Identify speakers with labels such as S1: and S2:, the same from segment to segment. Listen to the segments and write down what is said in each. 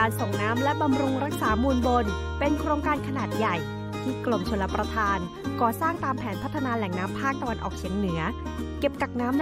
S1: การส่งน้ำและบำรุงรักษามูลบนเป็นโครงการขนาดใหญ่ที่กรมชลประทานก่อสร้างตามแผนพัฒนาแหล่งน้ำภาคตะวันออกเฉียงเหนือเก็บกักน้ำได้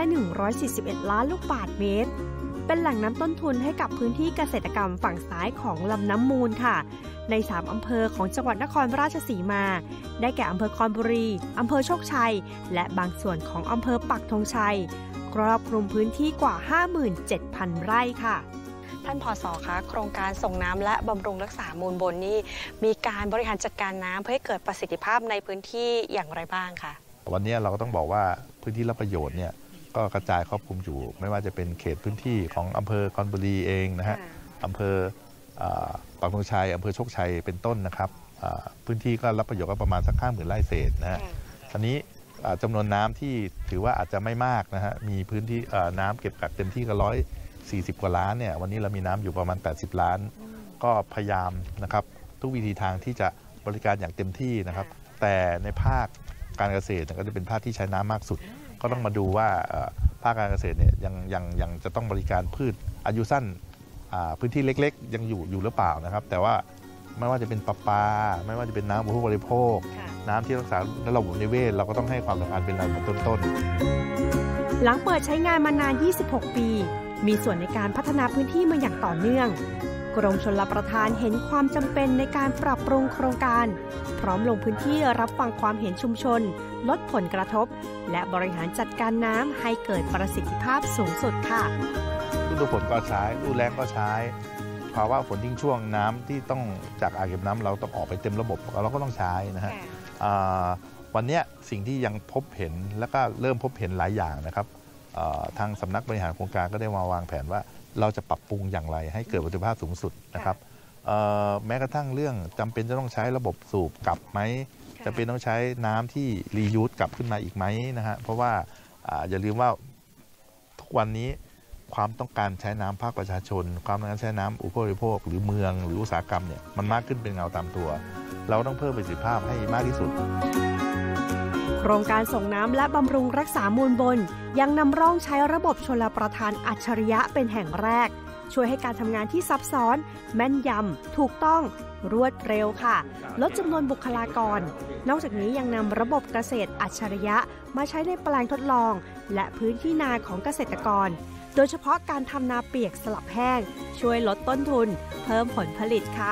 S1: 141 ล้านลูกบาศก์เมตรเป็นแหล่งน้ำต้นทุนให้กับพื้นที่เกษตรกรรมฝั่งซ้ายของลำน้ำมูลค่ะใน3อำเภอของจังหวัดนครราชสีมาได้แก่อำเภอคอนบุรีอำเภอโชคชัยและบางส่วนของอำเภอปักธงชัยครอบคลุมพื้นที่กว่า 57,000 ไร่ค่ะท่านผส.คะโครงการส่งน้ำและบำรุงรักษามูลบนนี่มีการบริหารจัดการน้ำเพื่อให้เกิดประสิทธิภาพในพื้นที่อย่างไรบ้างคะ
S2: วันนี้เราก็ต้องบอกว่าพื้นที่รับประโยชน์เนี่ยก็กระจายครอบคลุมอยู่ไม่ว่าจะเป็นเขตพื้นที่ของอำเภอคอนบุรีเองนะฮะอำเภอปักธงชัยอำเภอโชคชัยเป็นต้นนะครับพื้นที่ก็รับประโยชน์ก็ประมาณสัก50,000 ไร่เศษนะฮะทีนี้จำนวนน้ำที่ถือว่าอาจจะไม่มากนะฮะมีพื้นที่น้ำเก็บกักเต็มที่ก็140 กว่าล้านเนี่ยวันนี้เรามีน้ำอยู่ประมาณ80 ล้านก็พยายามนะครับทุกวิธีทางที่จะบริการอย่างเต็มที่นะครับแต่ในภาคการเกษตรก็จะเป็นภาคที่ใช้น้ำมากสุดก็ต้องมาดูว่าภาคการเกษตรเนี่ยยังจะต้องบริการพืชอายุสั้นพื้นที่เล็กๆยังอยู่หรือเปล่านะครับแต่ว่าไม่ว่าจะเป็นประปาไม่ว่าจะเป็นน้ำอุปโภคบริโภคน้ำที่รักษาระบบนิเวศเราก็ต้องให้ความสำคัญเป็นอันดับต้นๆ
S1: หลังเปิดใช้งานมานาน26 ปีมีส่วนในการพัฒนาพื้นที่มาอย่างต่อเนื่องกรมชลประทานเห็นความจำเป็นในการปรับปรุงโครงการพร้อมลงพื้นที่รับฟังความเห็นชุมชนลดผลกระทบและบริหารจัดการน้ำให้เกิดประสิทธิภาพสูงสุดค่ะ
S2: ฤดูฝนก็ใช้ฤดูแล้งก็ใช้ภาวะฝนทิ้งช่วงน้ำที่ต้องจากอ่างเก็บน้ำเราต้องออกไปเต็มระบบเราก็ต้องใช้นะฮะวันนี้สิ่งที่ยังพบเห็นและก็เริ่มพบเห็นหลายอย่างนะครับทางสำนักบริหารโครงการก็ได้มาวางแผนว่าเราจะปรับปรุงอย่างไรให้เกิดประสิทธิภาพสูงสุดนะครับแม้กระทั่งเรื่องจำเป็นจะต้องใช้ระบบสูบกลับไหมจำเป็นต้องใช้น้ำที่รียูสกลับขึ้นมาอีกไหมนะฮะเพราะว่าอย่าลืมว่าทุกวันนี้ความต้องการใช้น้ำภาคประชาชนความต้องการใช้น้ำอุปโภคบริโภคหรือเมืองหรืออุตสาหกรรมเนี่ยมันมากขึ้นเป็นเงาตามตัวเราต้องเพิ่มประสิทธิภาพให้มากที่สุด
S1: โครงการส่งน้ำและบำรุงรักษามูลบนยังนำร่องใช้ระบบชลประทานอัจฉริยะเป็นแห่งแรกช่วยให้การทำงานที่ซับซ้อนแม่นยำถูกต้องรวดเร็วค่ะลดจำนวนบุคลากรนอกจากนี้ยังนำระบบเกษตรอัจฉริยะมาใช้ในแปลงทดลองและพื้นที่นาของเกษตรกรโดยเฉพาะการทำนาเปียกสลับแห้งช่วยลดต้นทุนเพิ่มผลผลิตค่ะ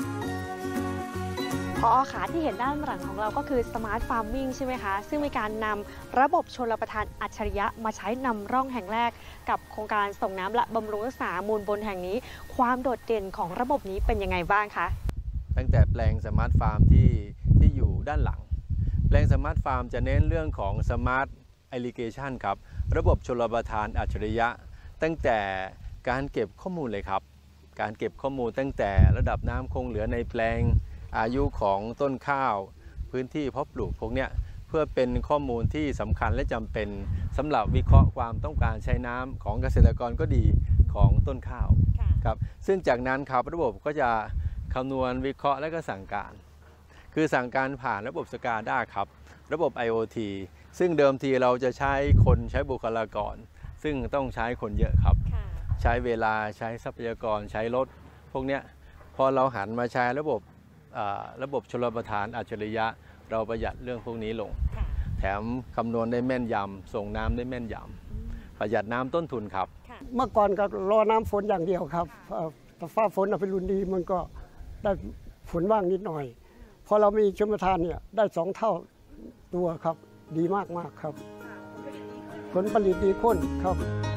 S1: พอขาที่เห็นด้านหลังของเราก็คือ Smart Farming ใช่ไหมคะซึ่งมีการนำระบบชลประทานอัจฉริยะมาใช้นำร่องแห่งแรกกับโครงการส่งน้ำและบำรุงรักษามูลบนแห่งนี้ความโดดเด่นของระบบนี้เป็นยังไงบ้างคะ
S3: ตั้งแต่แปลง Smart Farm ที่อยู่ด้านหลังแปลง Smart Farm จะเน้นเรื่องของ Smart Irrigation ครับระบบชลประทานอัจฉริยะตั้งแต่การเก็บข้อมูลเลยครับการเก็บข้อมูลตั้งแต่ระดับน้ำคงเหลือในแปลงอายุของต้นข้าวพื้นที่เพาะปลูกพวกนี้เพื่อเป็นข้อมูลที่สำคัญและจำเป็นสำหรับวิเคราะห์ความต้องการใช้น้ำของเกษตรกรก็ดีของต้นข้าวครับซึ่งจากนั้นครับระบบก็จะคำนวณวิเคราะห์และก็สั่งการคือสั่งการผ่านระบบ SCADA ครับระบบ IoT ซึ่งเดิมทีเราจะใช้คนใช้บุคลากรซึ่งต้องใช้คนเยอะครับใช้เวลาใช้ทรัพยากรใช้รถพวกนี้พอเราหันมาใช้ระบบชลประทานอัจฉริยะเราประหยัดเรื่องพวกนี้ลงแถมคำนวณได้แม่นยำส่งน้ำได้แม่นยำประหยัดน้ำต้นทุนครับ
S4: เมื่อก่อนก็รอน้ำฝนอย่างเดียวครับแต่ฟ้าฝนเป็นรุ่นดีมันก็ได้ฝนบ้างนิดหน่อยพอเรามีชลประทานเนี่ยได้2 เท่าตัวครับดีมากครับผลผลิตดีขึ้นครับ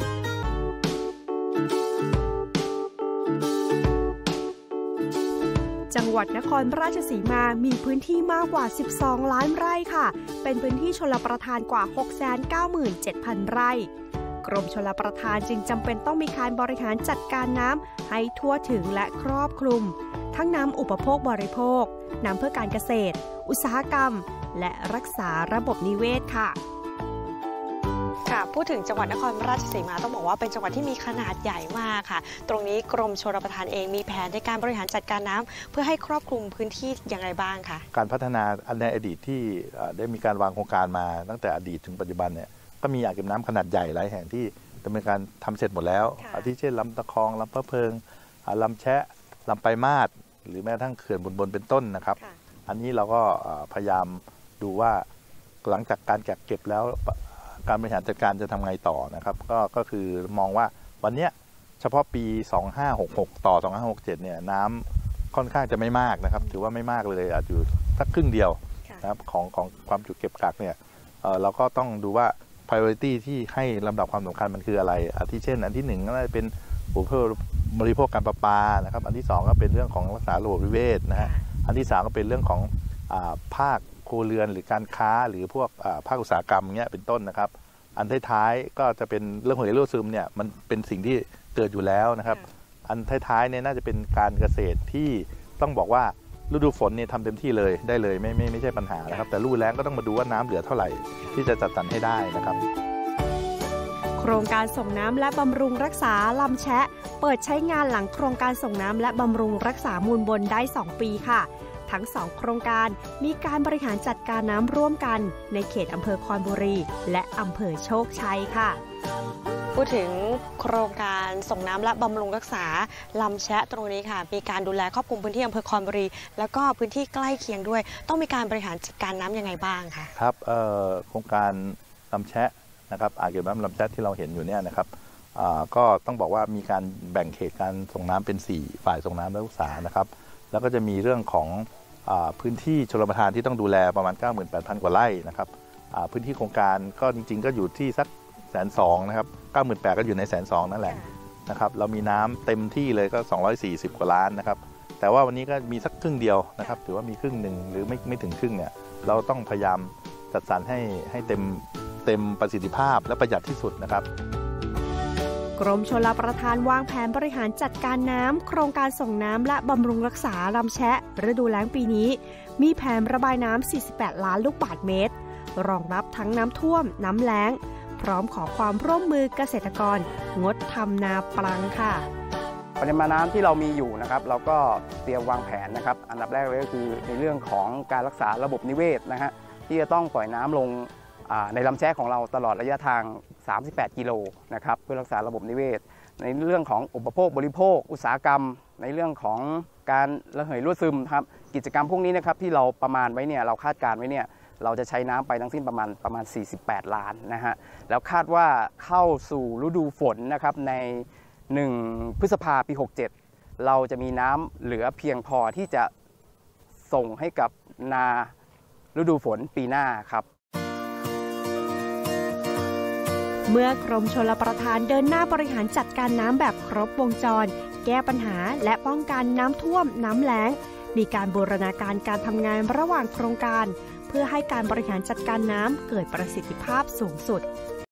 S1: จังหวัดนครราชสีมามีพื้นที่มากกว่า12 ล้านไร่ค่ะเป็นพื้นที่ชลประทานกว่า 697,000 ไร่กรมชลประทานจึงจำเป็นต้องมีการบริหารจัดการน้ำให้ทั่วถึงและครอบคลุมทั้งน้ำอุปโภคบริโภคน้ำเพื่อการเกษตรอุตสาหกรรมและรักษาระบบนิเวศค่ะพูดถึงจังหวัดนครราชสีมาต้องบอกว่าเป็นจังหวัดที่มีขนาดใหญ่มากค่ะตรงนี้กรมชลประทานเองมีแผนในการบริหารจัดการน้ำเพื่อให้ครอบคลุมพื้นที่อย่างไรบ้างคะ
S2: การพัฒนาในอดีตที่ได้มีการวางโครงการมาตั้งแต่อดีตถึงปัจจุบันเนี่ยก็มีอ่างเก็บน้ำขนาดใหญ่หลายแห่งที่ดำเนินการทำเสร็จหมดแล้วอาทิเช่นลำตะคองลำพะเพิงลำแชะลำปลายมาศหรือแม้กระทั่งเขื่อนบนเป็นต้นนะครับอันนี้เราก็พยายามดูว่าหลังจากการกักเก็บแล้วการบริหารจัดการจะทำไงต่อนะครับก็คือมองว่าวันนี้เฉพาะปี 2566 ต่อ 2567 เนี่ยน้ำค่อนข้างจะไม่มากนะครับถือว่าไม่มากเลยอาจอยู่สักครึ่งเดียวนะครับของความจุเก็บกักเนี่ยเราก็ต้องดูว่า priority ที่ให้ลำดับความสำคัญมันคืออะไรอาทิเช่นอันที่1ก็จะเป็นผู้บริโภคการประปานะครับอันที่2ก็เป็นเรื่องของรักษาระบบนิเวศนะฮะอันที่3ก็เป็นเรื่องของภาคครัวเรือนหรือการค้าหรือพวกภาคอุตสาหกรรมเงี้ยเป็นต้นนะครับอันท้ายๆก็จะเป็นเรื่องของรั่วซึมเนี่ยมันเป็นสิ่งที่เกิดอยู่แล้วนะครับอันท้ายๆเนี่ยน่าจะเป็นการเกษตรที่ต้องบอกว่าฤดูฝนเนี่ยทำเต็มที่เลยได้เลยไม่ใช่ปัญหานะครับแต่ฤดูแล้งก็ต้องมาดูว่าน้ำเหลือเท่าไหร่ที่จะจัดสรรให้ได้นะครับ
S1: โครงการส่งน้ำและบำรุงรักษาลำแชะเปิดใช้งานหลังโครงการส่งน้ำและบำรุงรักษามูลบนได้2 ปีค่ะทั้ง2โครงการมีการบริหารจัดการน้ำร่วมกันในเขตอำเภอคอนบุรีและอำเภอโชคชัยค่ะ
S5: พูดถึงโครงการส่งน้ำและบำรุงรักษาลำแชะตรงนี้ค่ะมีการดูแลครอบคลุมพื้นที่อำเภอคอนบุรีแล้วก็พื้นที่ใกล้เคียงด้วยต้องมีการบริหารจัดการน้ำยังไงบ้างคะ
S2: ครับโครงการลำแชะนะครับอ่างเก็บน้ำลำแชะที่เราเห็นอยู่เนี่ยนะครับก็ต้องบอกว่ามีการแบ่งเขตการส่งน้ำเป็น4ฝ่ายส่งน้ำและรักษานะครับแล้วก็จะมีเรื่องของพื้นที่ชลประทานที่ต้องดูแลประมาณ 98,000 กว่าไร่นะครับพื้นที่โครงการก็จริงๆก็อยู่ที่สัก120,000นะครับ 98,000 ก็อยู่ใน120,000นั่นแหละนะครับเรามีน้ำเต็มที่เลยก็240 กว่าล้านนะครับแต่ว่าวันนี้ก็มีสักครึ่งเดียวนะครับถือว่ามีครึ่งหนึ่งหรือไม่ถึงครึ่งเนี่ยเราต้องพยายามจัดสรรให้เต็มประสิทธิภาพและประหยัดที่สุดนะครับ
S1: กรมชลประทานวางแผนบริหารจัดการน้ำโครงการส่งน้ำและบำรุงรักษาลำแชะฤดูแล้งปีนี้มีแผนระบายน้ำ48 ล้านลูกบาศก์เมตรรองรับทั้งน้ำท่วมน้ำแล้งพร้อมขอความร่วมมือเกษตรกรงดทำนาปลังค่ะ
S6: ปริมาณน้ำที่เรามีอยู่นะครับเราก็เตรียมวางแผนนะครับอันดับแรกเลยก็คือในเรื่องของการรักษาระบบนิเวศนะฮะที่จะต้องปล่อยน้ำลงในลำแชะของเราตลอดระยะทาง38 กิโลนะครับเพื่อรักษาระบบนิเวศในเรื่องของอุปโภคบริโภคอุตสาหกรรมในเรื่องของการระเหยรั่วซึมครับกิจกรรมพวกนี้นะครับที่เราประมาณไว้เนี่ยเราคาดการไว้เนี่ยเราจะใช้น้ำไปทั้งสิ้นประมาณ48 ล้านนะฮะแล้วคาดว่าเข้าสู่ฤดูฝนนะครับใน1 พฤษภาคมปี 67เราจะมีน้ำเหลือเพียงพอที่จะส่งให้กับนาฤดูฝนปีหน้าครับ
S1: เมื่อกรมชลประทานเดินหน้าบริหารจัดการน้ำแบบครบวงจรแก้ปัญหาและป้องกันน้ำท่วมน้ำแล้งมีการบูรณาการการทำงานระหว่างโครงการเพื่อให้การบริหารจัดการน้ำเกิดประสิทธิภาพสูงสุด